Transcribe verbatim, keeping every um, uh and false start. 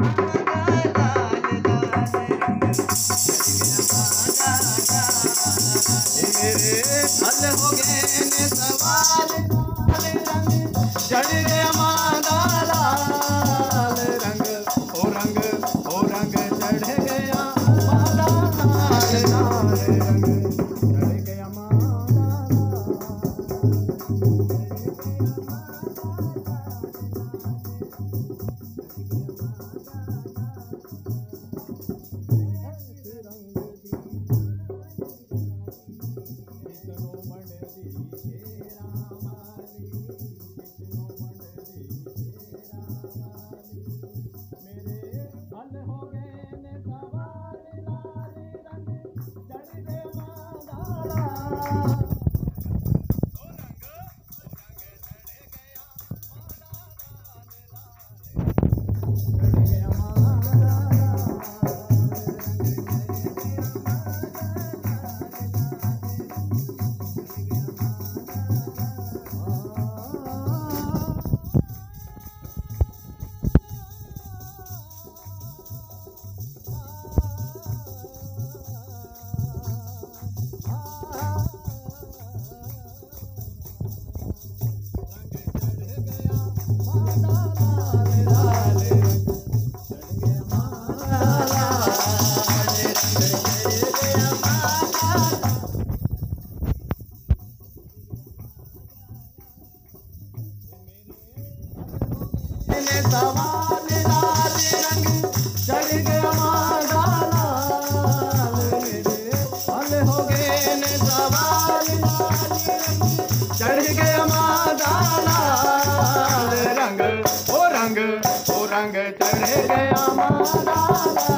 हल हो गए ने सवाल रंग चढ़ गया मादा लाल रंग ओ रंग ओ रंग चढ़ गया मादा लाल लाल रंग चढ़ गया मादा सवाल लाल रंग चढ़ गया मादा लाल मेरे हल हो गए ने सवाल लाल रंग चढ़ गया मादा लाल रंग ओ रंग ओ रंग चढ़ गया मादा